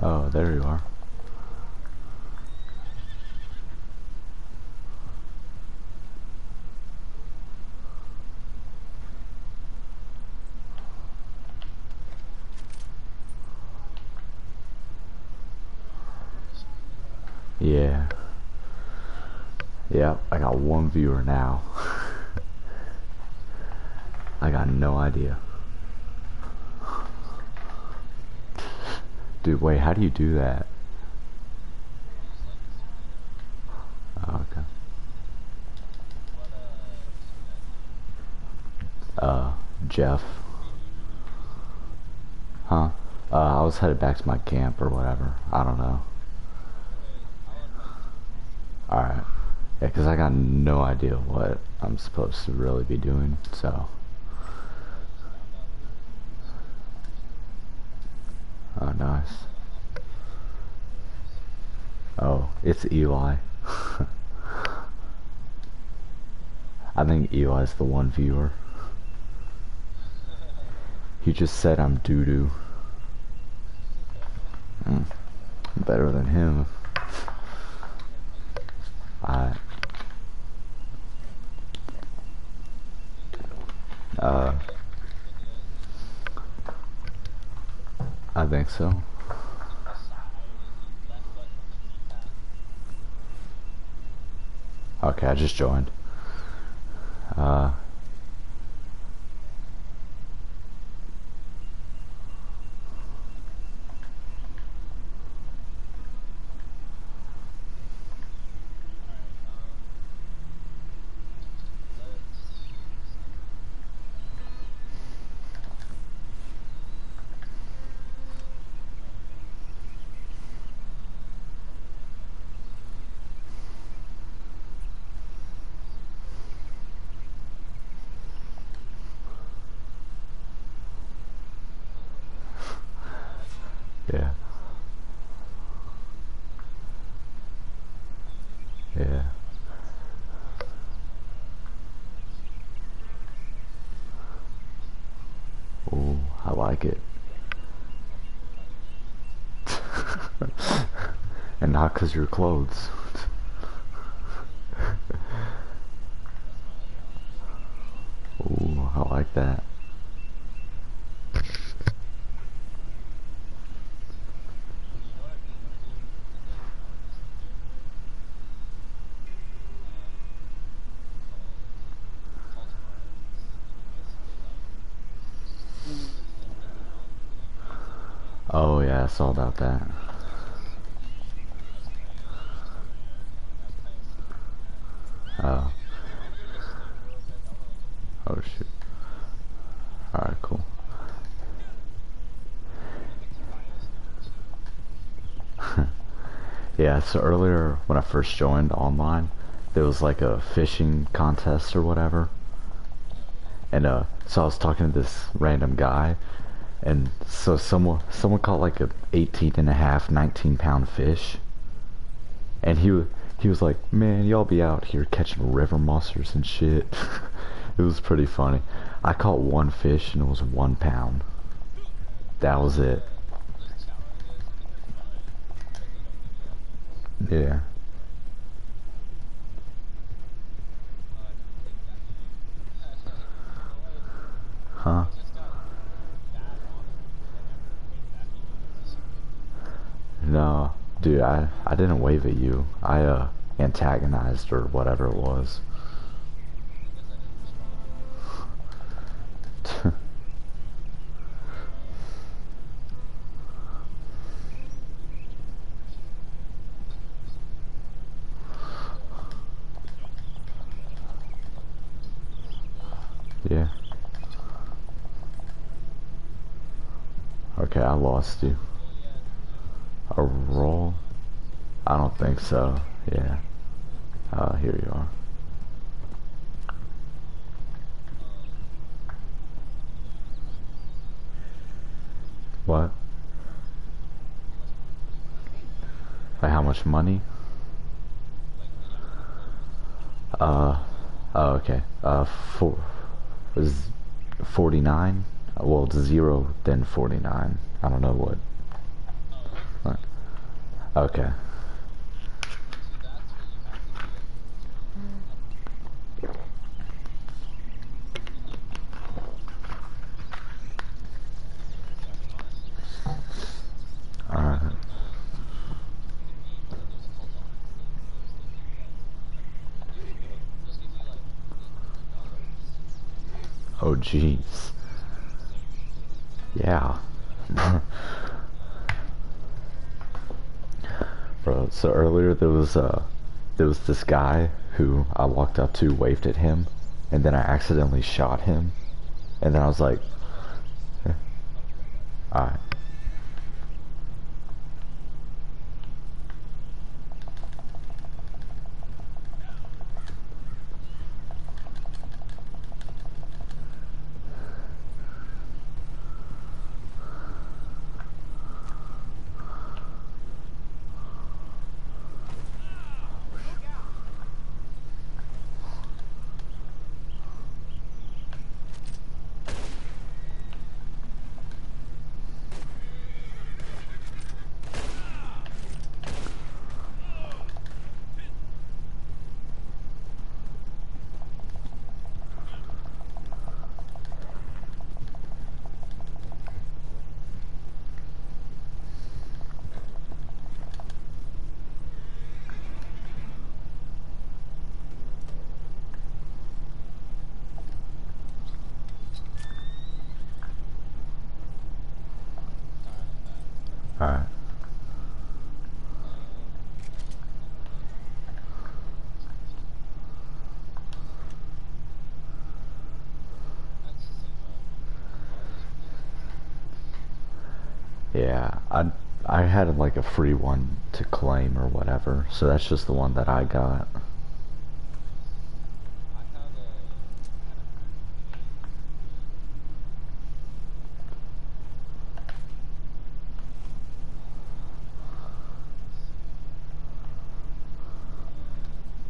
Oh, there you are. Yeah. Yep, I got one viewer now. I got no idea. Dude, wait, how do you do that? Oh, okay. Jeff. Huh? I was headed back to my camp or whatever. I don't know. Alright. Yeah, 'cause I got no idea what I'm supposed to really be doing, so. Oh, nice. Oh, it's Eli. I think Eli's the one viewer. He just said I'm doo-doo. Better than him. I uh I think so. Okay, I just joined. Uh yeah. Yeah. Ooh, I like it. And not 'cause your clothes. Ooh, I like that. Oh yeah, I saw about that. Oh. Oh shoot. Alright, cool. Yeah, so earlier when I first joined online, there was like a fishing contest or whatever. And so I was talking to this random guy, and so someone caught like a 18 and a half, 19-pound fish. And he was like, "Man, y'all be out here catching river monsters and shit." It was pretty funny. I caught one fish and it was 1 pound. That was it. Yeah. Huh? No, dude, I didn't wave at you. I antagonized or whatever it was. Yeah. Okay, I lost you. A roll? I don't think so. Yeah. Here you are. What? Like how much money? Uh, oh, okay. Four was 49. Well, it's zero, then 49. I don't know what. Okay. So that's what you have to do. Yeah, I mean, honestly, Alright. you could be one of those cult authors that do like those give you like $800 Oh, jeez. to say your shit. Yeah. Bro, so earlier there was this guy who I walked up to, waved at him, and then I accidentally shot him. And then I was like, Hold on. I'll be right back. alright, Alright, I'm back. alright. That's the thing, bro. A lot of those places. Yeah, I had like a free one to claim or whatever, so that's just the one that I got. Nice. I had a free one too. Let's see. Um,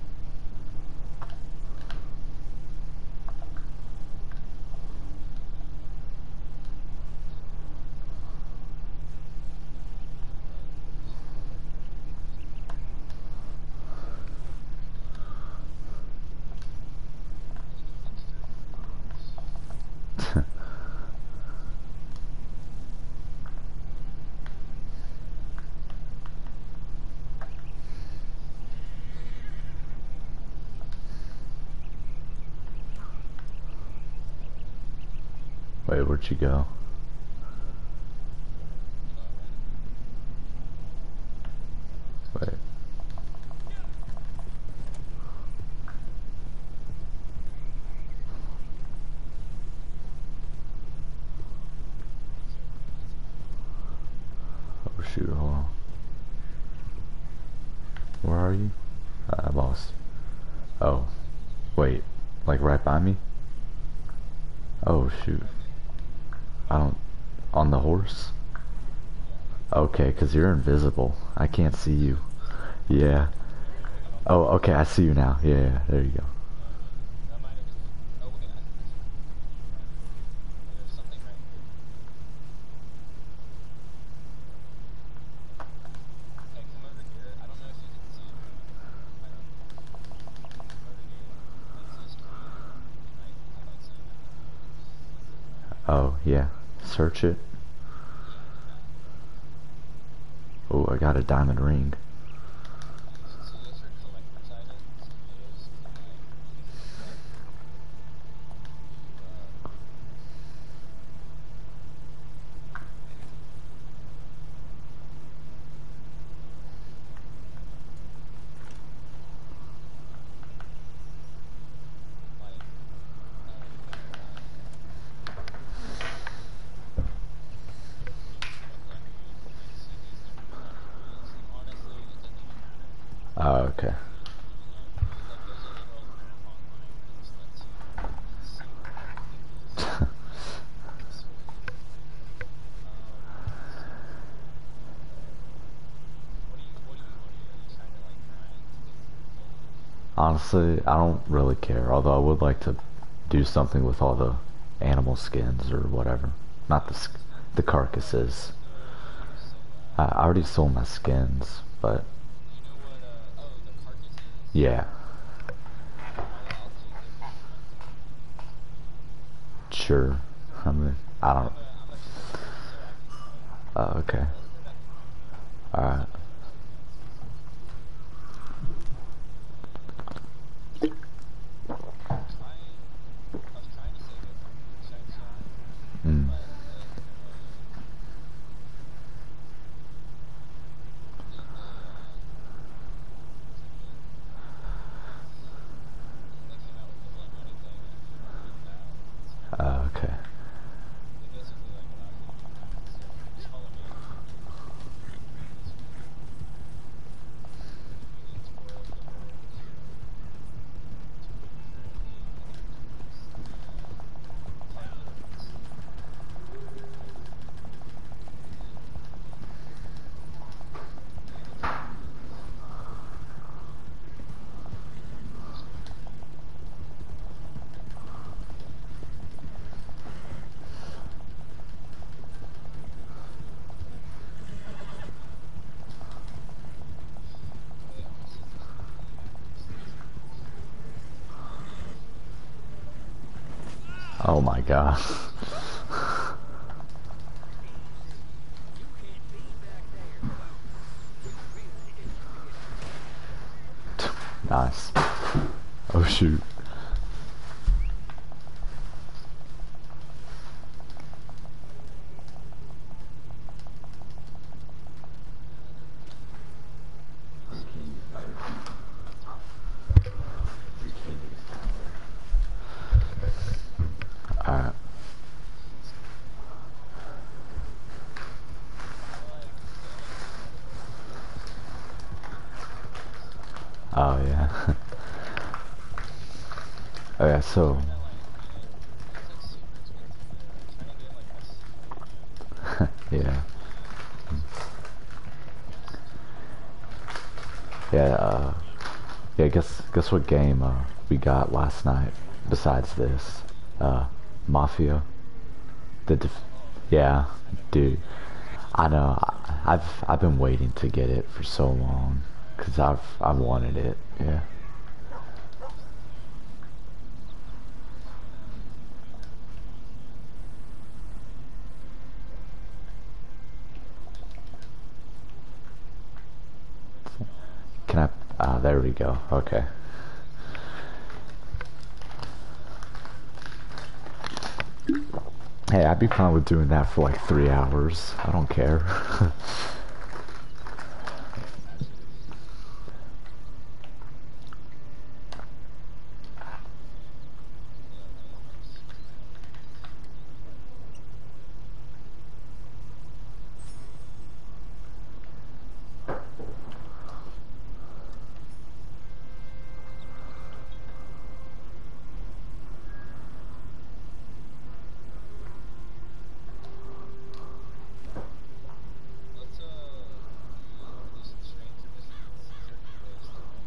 alright, so let's do external reports. Wait, where'd you go? Alright. Wait. It's okay. It's fine. Oh shoot, hold on. Where are you? I lost. Oh, wait. Like right by me? Oh shoot. Right there. I don't... On the horse? Yeah. Okay, 'cause you're invisible. I can't see you. Yeah. I don't think Oh, I okay, can. I see you now. Yeah, yeah, there you go. That might have just been. Oh wait, I think this might be me. Hold on. There's something right here. Hey, come over here. I don't know if you can see it or not. I don't. Come over here. It's this tree. It might highlight something that matters. That's it. Oh, yeah. Search it. Yeah, do that. Oh, I got a diamond ring. Nice. So those are collector's items. Those can like you can collect if like if you become a collector, you can like see these different collectibles, and honestly, it doesn't even matter. Oh, okay. You know, because like there's a literal map online that just lets you see where everything is. It's so cool. Let's see. What do you want to do? Are you trying to like grind to get gold? Honestly, I don't really care. Although I would like to do something with all the animal skins or whatever. Not the Oh, the oh, carcasses. so you already sold that. I already sold my skins, but You know what? Oh, the carcasses. yeah, I'll take it for sure. sure. I mean, I don't. I'm a shipper, so I can Okay. deliver that for you. All It's right. not too expensive. I was trying to save it for Moonshine Shine, Mm. but it didn't really. Then they came out with the Blood Money thing, and I couldn't beat that. So Okay. they basically like allow you to do that. So just follow me and it'll be easier. If you need Twirl Livers or Tutti Frutti, then you can use the Tiger ones. Oh yeah, my sister's in the United States Air Force. Oh my God. You can't be back there. You really enjoy it. Nice. Oh shoot. All right. The only thing that it doesn't do is Oh yeah. Oh yeah. So. trying to like get it. It's like super expensive there. Trying to get like California Yeah. is just Yeah. Yeah. Guess what game we got last night besides this? Mafia. Yeah, dude. I know. I've been waiting to get it for so long because I've wanted it. Yeah. Can I? There we go. Okay. Hey, I'd be fine with doing that for like 3 hours. I don't care. matches. Yeah, Lamers. Let's do some stranger missions, see if there are new ways to win.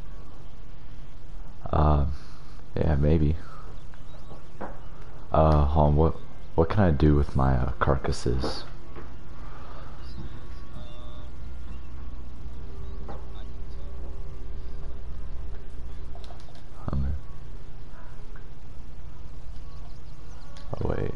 uh, yeah, maybe. Hold on, what can I do with my carcasses? Carcasses. I can tell you. Um, oh wait.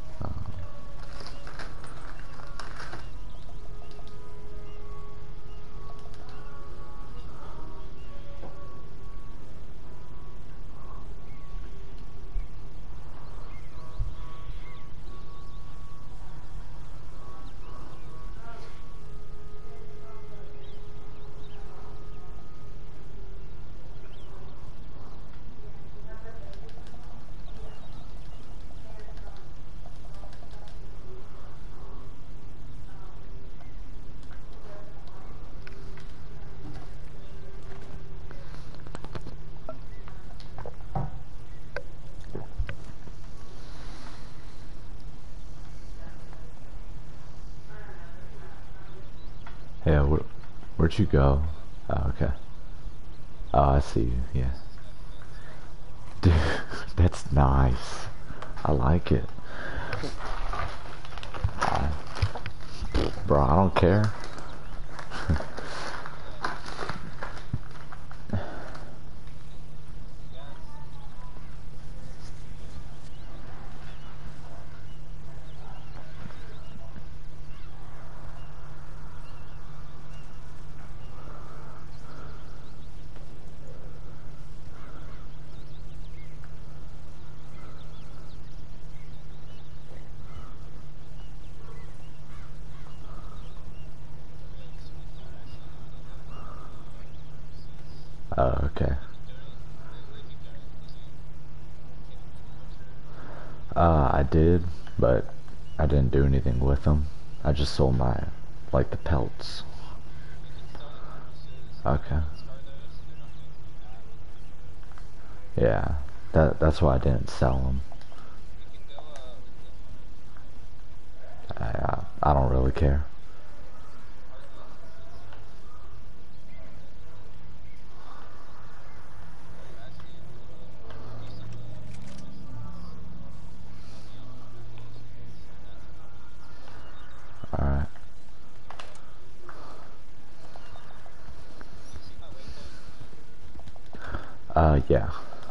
Yeah, where'd you go? Oh, okay. Oh, I see you. Yeah. This is my friend's Dude, that's nice. I like it. Bro, I don't care. Oh, okay. I did, but I didn't do anything with them. I just sold my, like the pelts. Okay. Yeah, that's why I didn't sell them. I don't really care. Alright. Yeah.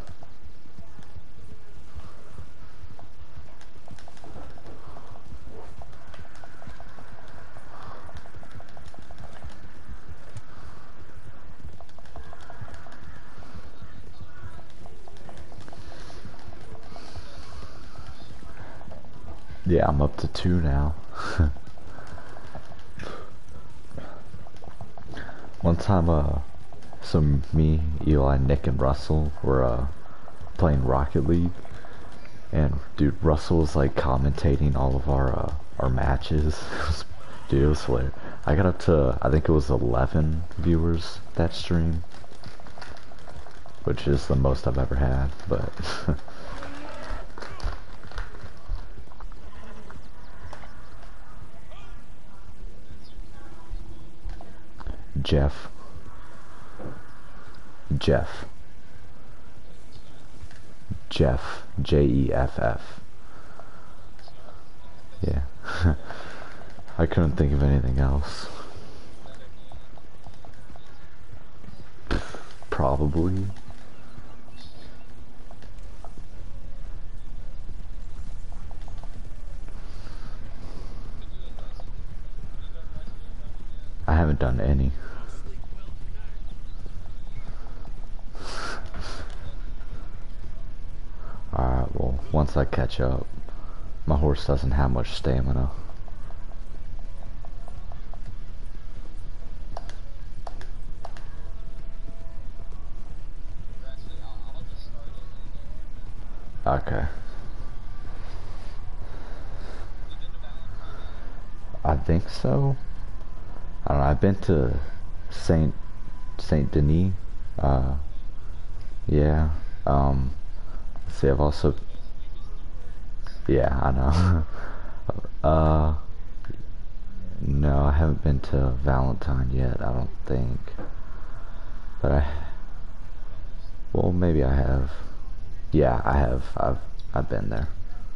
Yeah, I'm up to 2 now. One time, so me, Eli, Nick, and Russell were, playing Rocket League. And, dude, Russell was, like, commentating all of our matches. Dude, it was hilarious. I got up to, I think it was 11 viewers that stream. Which is the most I've ever had, but... Jeff. Jeff. Jeff. Jeff. Yeah. I couldn't think of anything else. Probably. I haven't done any. Alright, well, once I catch up, my horse doesn't have much stamina. Okay. I think so. I don't know, I've been to Saint Denis. Yeah. See, I've also... Yeah, I know. No, I haven't been to Valentine yet, I don't think. But well, maybe I have. Yeah, I have. I've been there.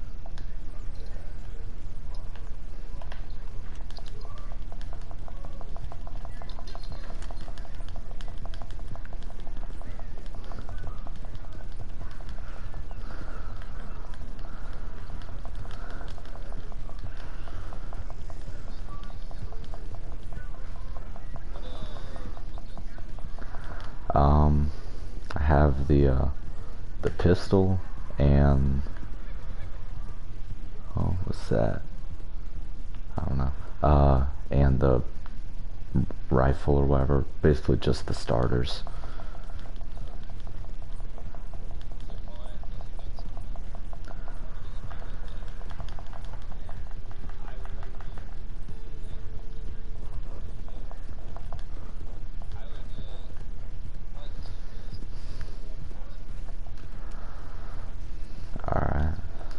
I have the pistol and oh, what's that? I don't know. And the rifle or whatever. Basically just the starters. Alright.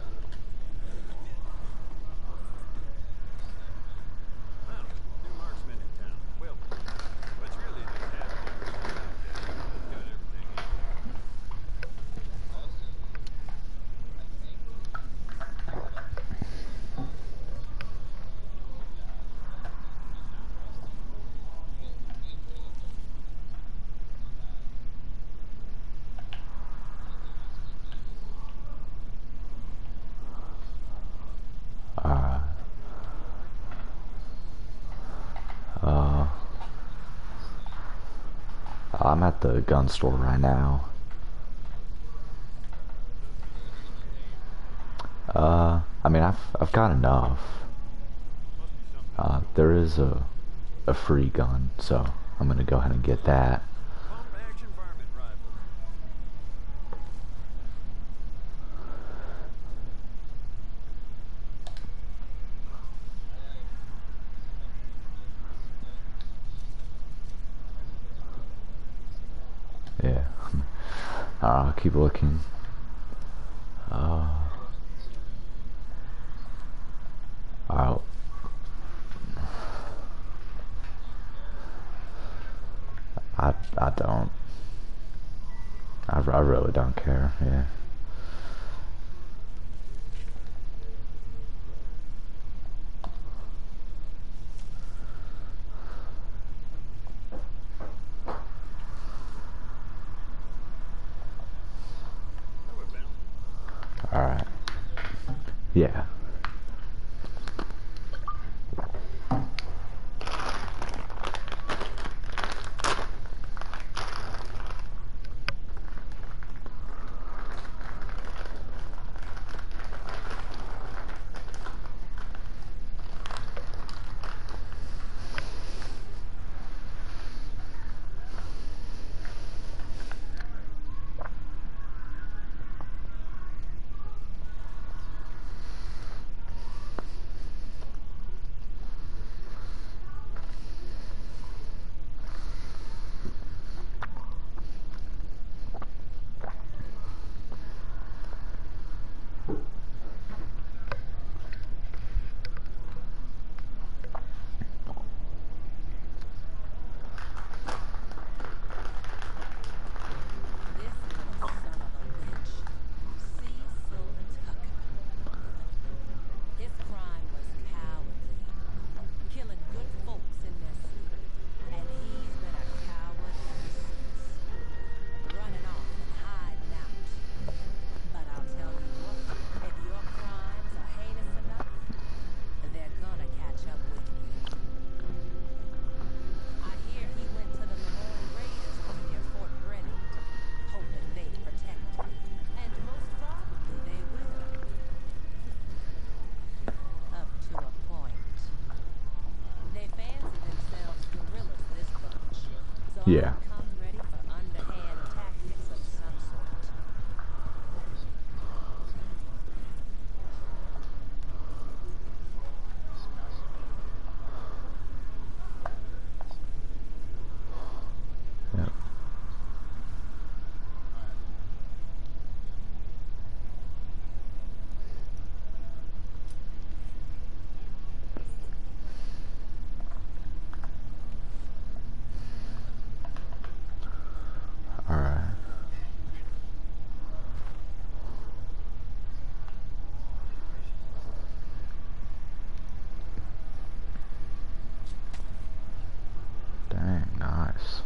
Wow, new marksman in town. Well, what's really just happening? Got everything in here. Alright. Uh, I'm at the gun store right now. I mean, I've got enough. There is a free gun, so I'm gonna go ahead and get that. Pump action varmint I'll keep looking. Alright. I don't. I really don't care, yeah. Over, Venom. Alright. Yeah. This little son of a bitch, Cecil Tucker. His crime was cowardly, killing good folks in their sleep, and he's been a coward ever since, running off and hiding out. But I'll tell you what, if your crimes are heinous enough, they're gonna catch up with you. I hear he went to the Lemoyne Raiders over near Fort Brennan, hoping they'd protect him. And most probably they will. Up to a point. They fancy themselves guerrillas, this bunch. So Yeah. I've come ready for underhand tactics of some sort. Yep. Alright. Dang, nice.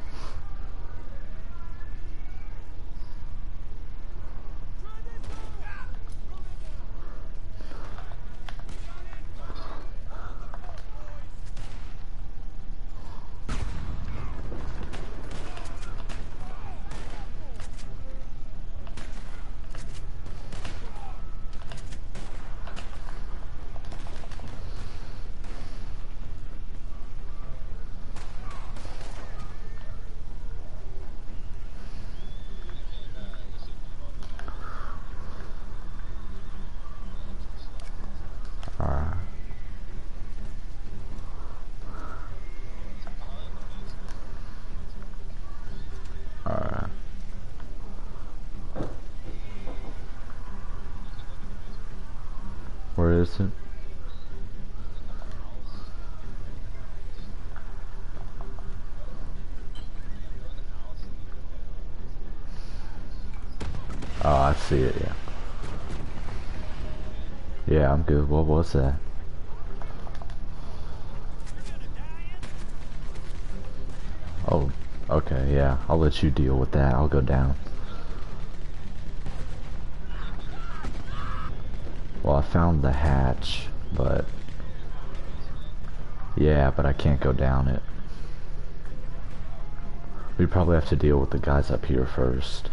Alright. Alright. Where is it? Oh, I see it, yeah. Yeah, I'm good. What was that? Oh, okay, yeah. I'll let you deal with that. I'll go down. Well, I found the hatch, but... Yeah, but I can't go down it. We probably have to deal with the guys up here first.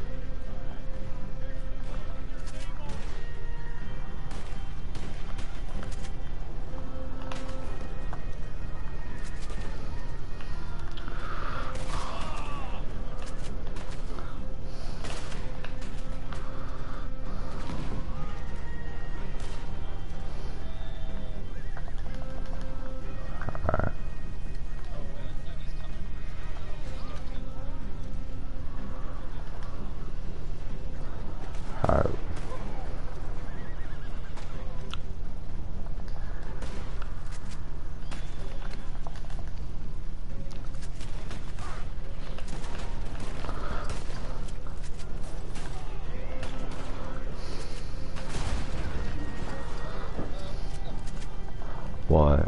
Alright. What?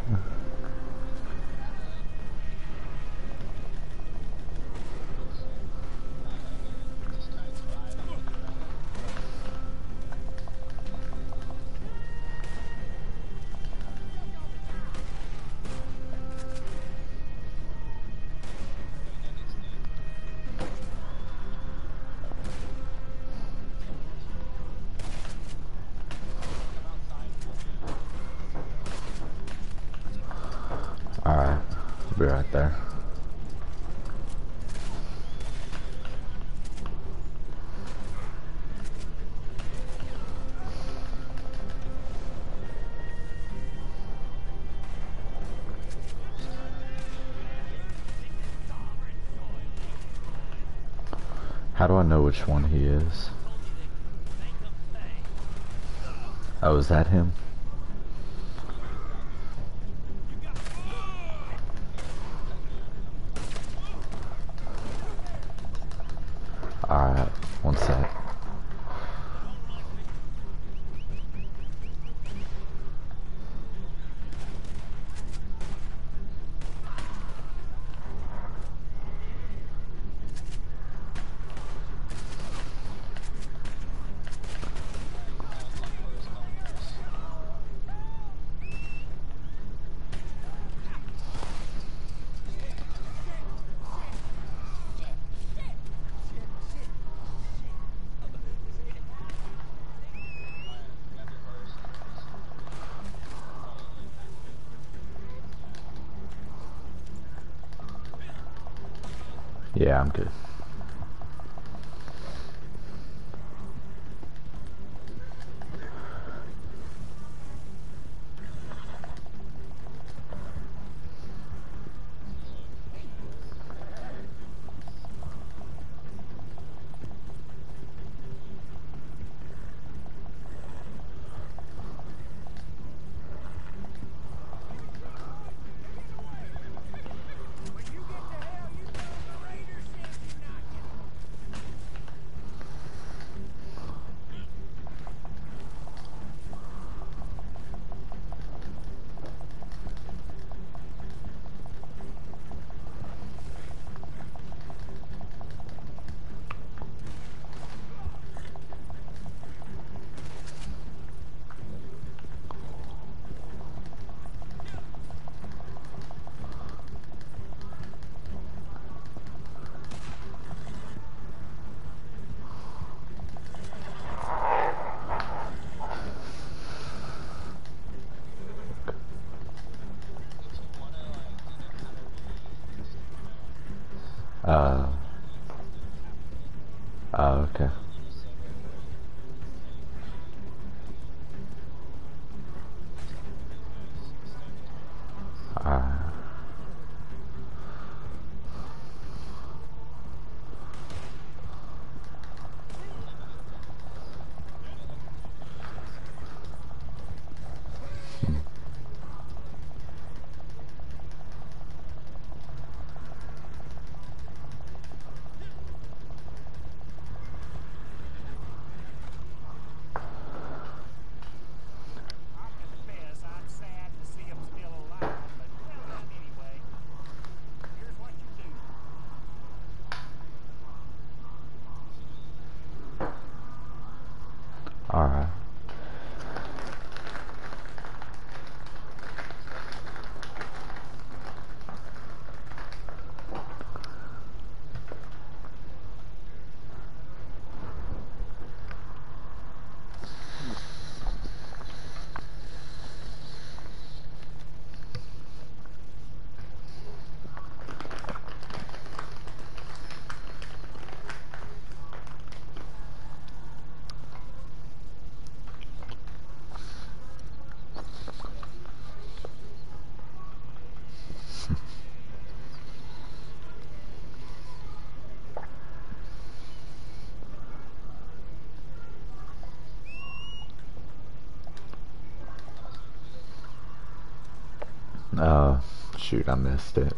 Alright, I'll be right there. How do I know which one he is? Oh, is that him? Alright, one sec. Yeah, I'm good. Uh, okay. I'll confess I'm sad to see him still alive, but well done anyway. Here's what you do. Alright. Shoot, I missed it.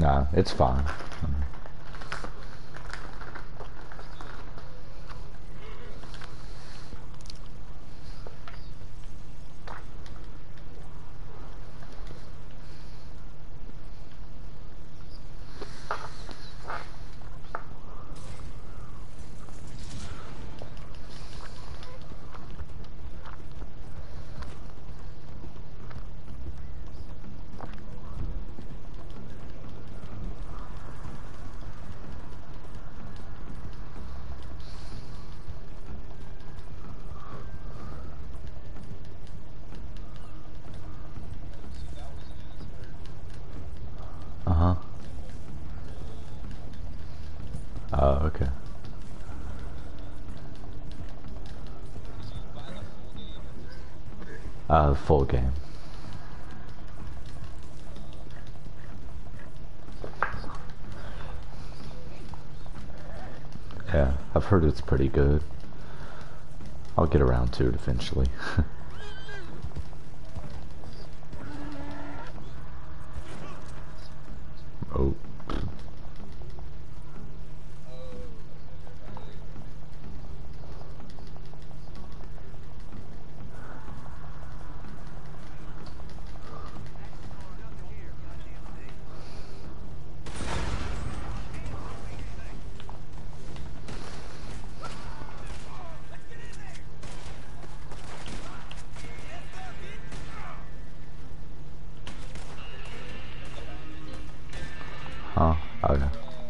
Nah, it's fine. Uh-huh. Oh, okay. The full game. Yeah, I've heard it's pretty good. I'll get around to it eventually. Oh. Huh? Okay.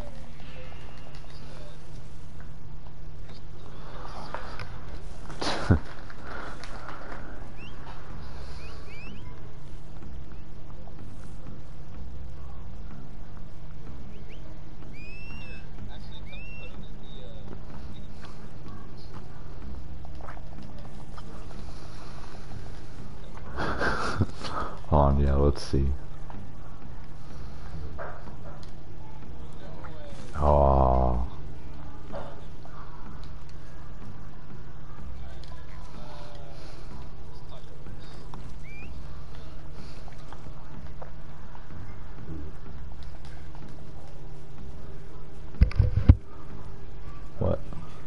Hold on, yeah, let's see. Oh. What?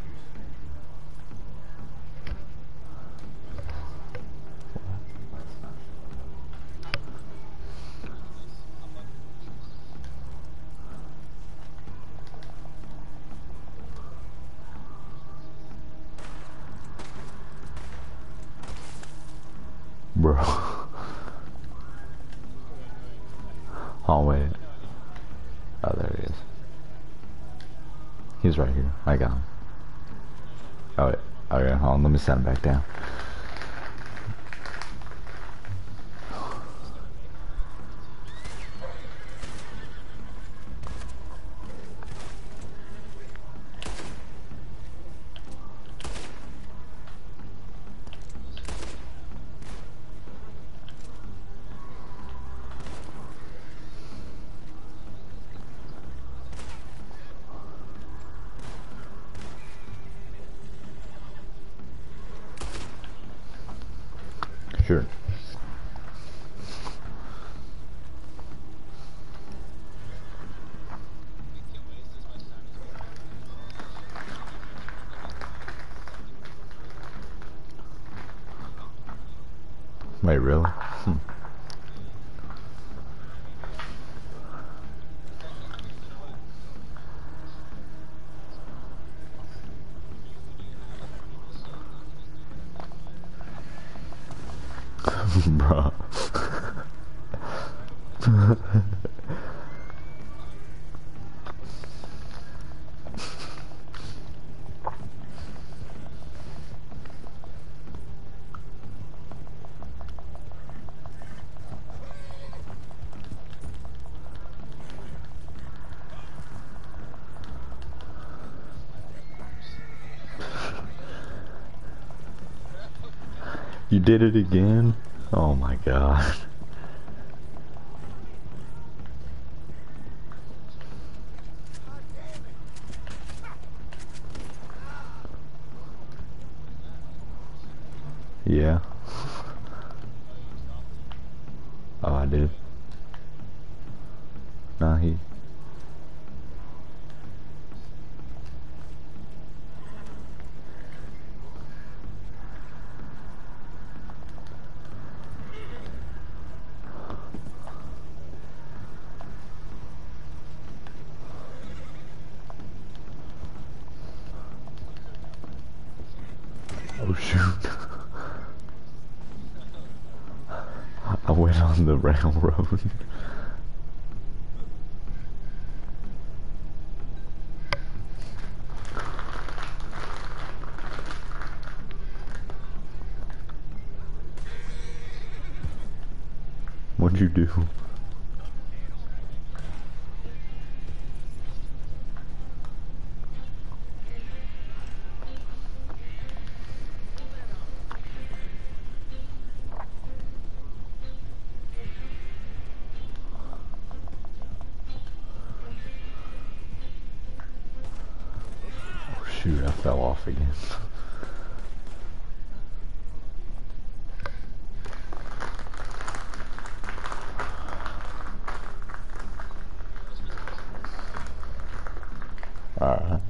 Bro. Oh, wait. Oh, there he is. He's right here. I got him. Oh, wait. Okay, hold on. Let me set him back down. Sure. Wait, really? Bro. You did it again? Oh my god. Yeah. Oh, I did. Nah, he Oh shoot. I went on the railroad. What'd you do? Oh shoot, I fell off again. Alright.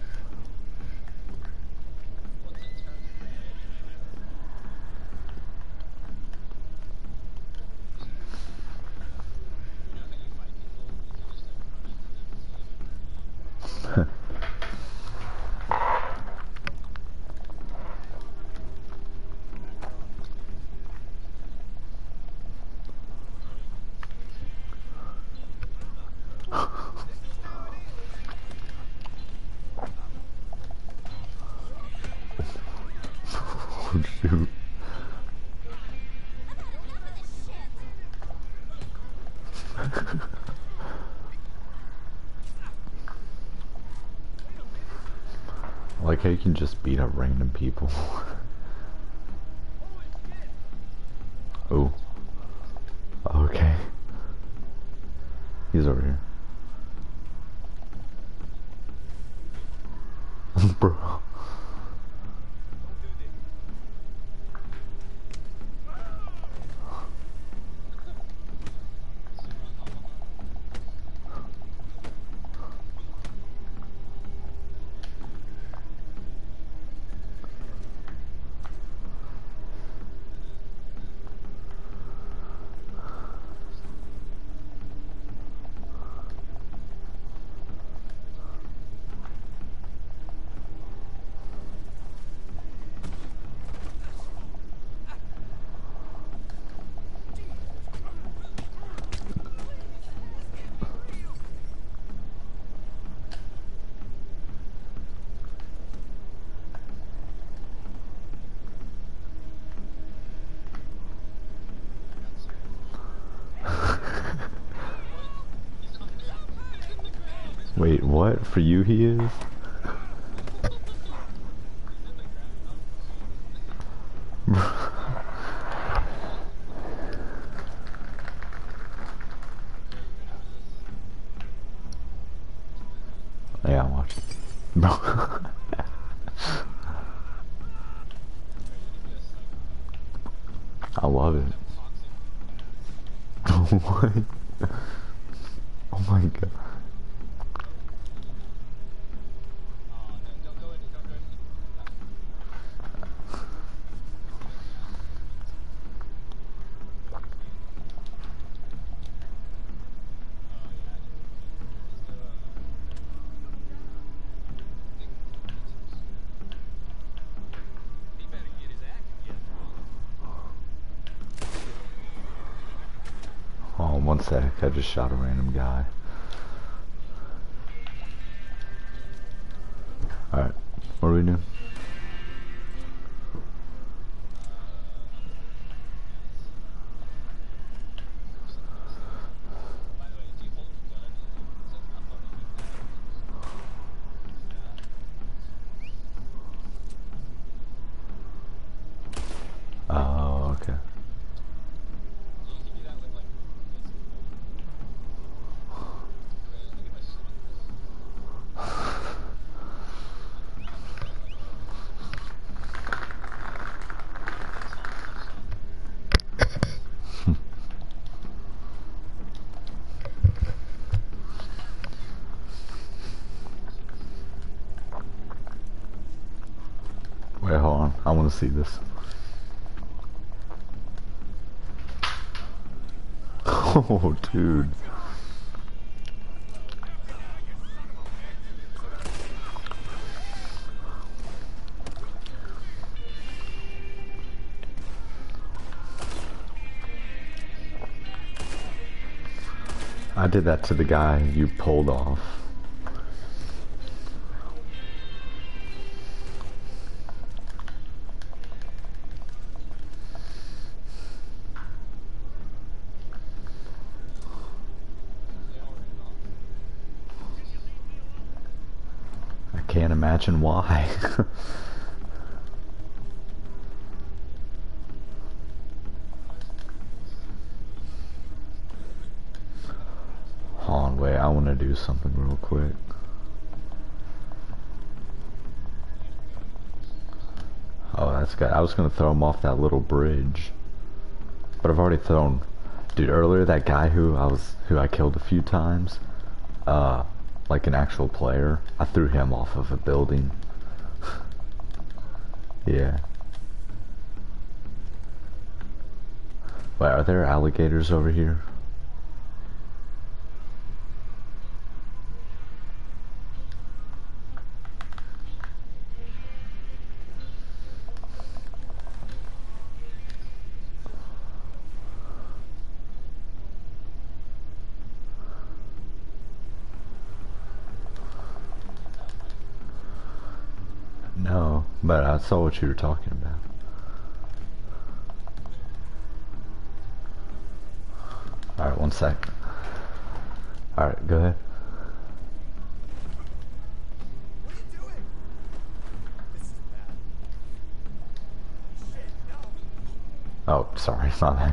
Oh shoot. I like how you can just beat up random people. Oh. Okay. He's over here. Bro. Wait, what? For you he is? Yeah, I'm watching. Bro. I love it. What? Oh my god. He better get his act together. Oh, one sec. I just shot a random guy. Alright. What are we doing? Oh, okay. Wait, hold on. I want to see this. Oh, dude. I did that to the guy you pulled off. I can't imagine why. Hold on, wait, I want to do something real quick. Oh, that's good. I was gonna throw him off that little bridge, but I've already thrown. Dude, earlier that guy who I killed a few times, like an actual player, I threw him off of a building. Yeah. Wait, are there alligators over here? No, but I saw what you were talking about. Alright, one sec. Alright, go ahead. What are you doing? This is bad. Shit, no. Oh, sorry, my bad.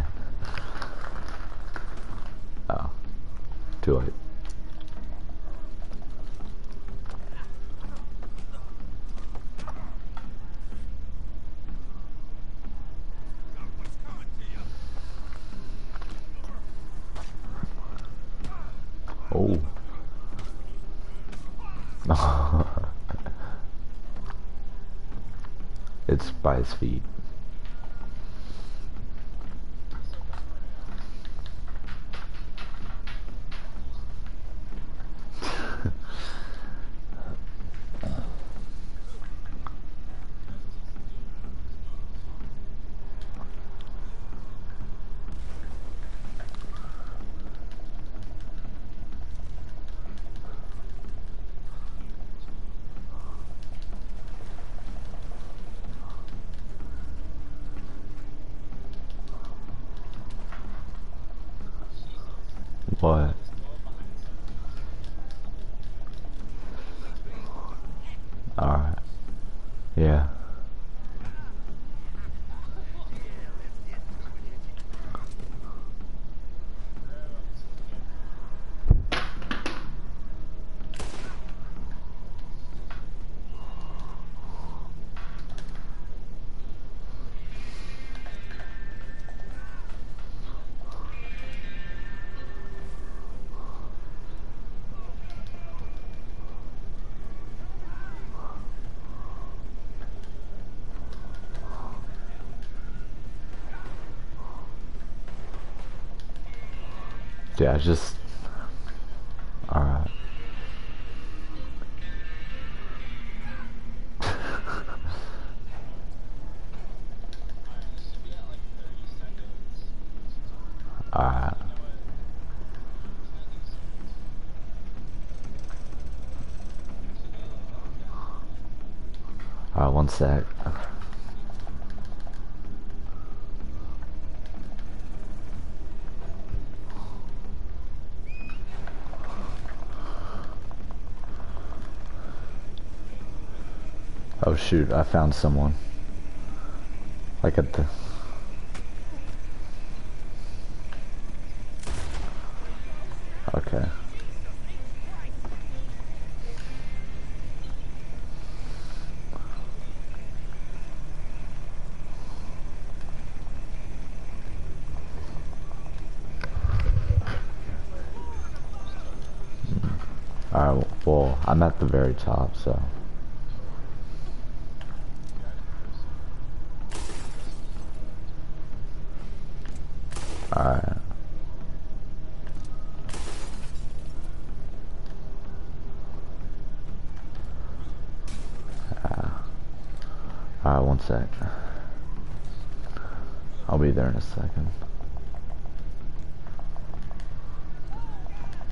Oh, too late. What's coming to you? Oh. It's by his feet. What? Alright. Yeah. Yeah, just... Alright. Alright. Alright, one sec. Oh shoot, I found someone. Like at the... Okay. Alright, well, I'm at the very top, so... Alright. Alright, one sec. I'll be there in a second.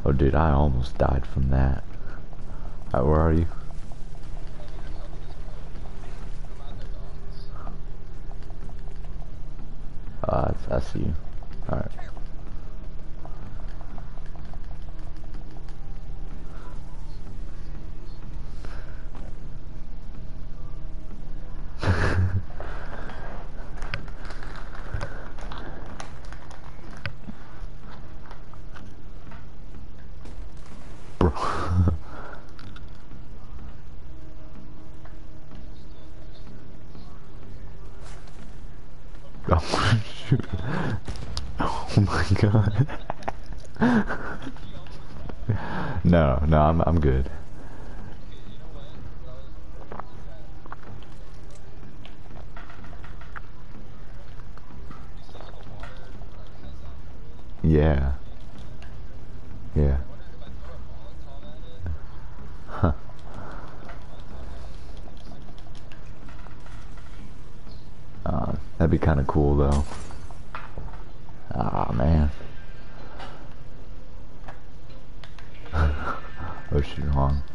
Oh, dude, I almost died from that. Alright, where are you? I see you. Alright. Bro. Oh, shoot. Oh my god. No, no, I'm good. Yeah. Yeah. Huh. That'd be kind of cool though. Ah, man. Oh shoot, hold on.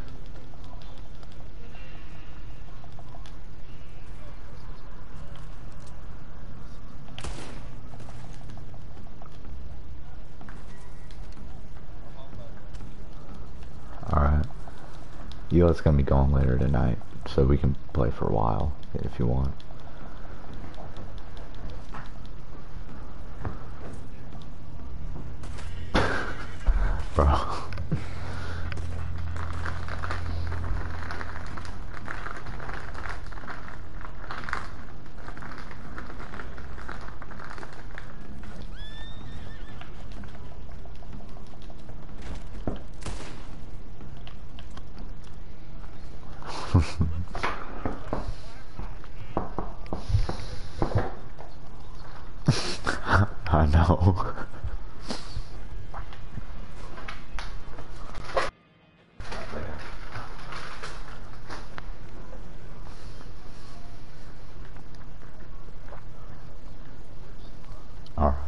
Alright. Yo, it's gonna be going later tonight, so we can play for a while if you want. Bro. I know. Alright.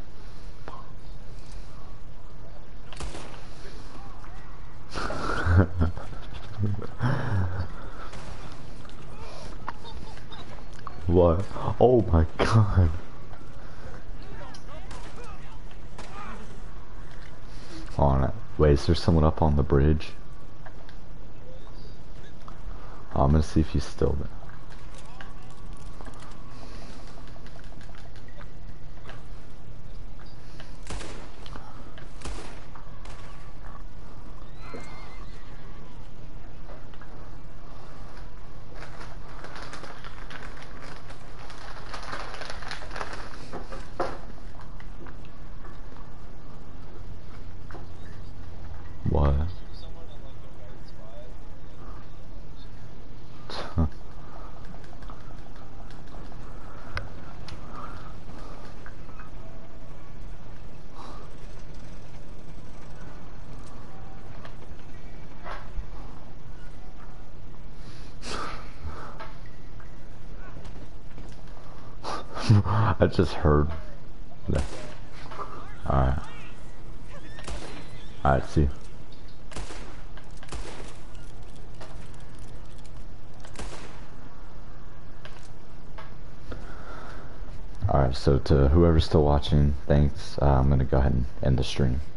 What? Oh my god. On it. Wait, is there someone up on the bridge? I'm gonna see if he's still there. What? I just heard that. Alright. Alright, see. Alright, so to whoever's still watching, thanks. I'm gonna go ahead and end the stream.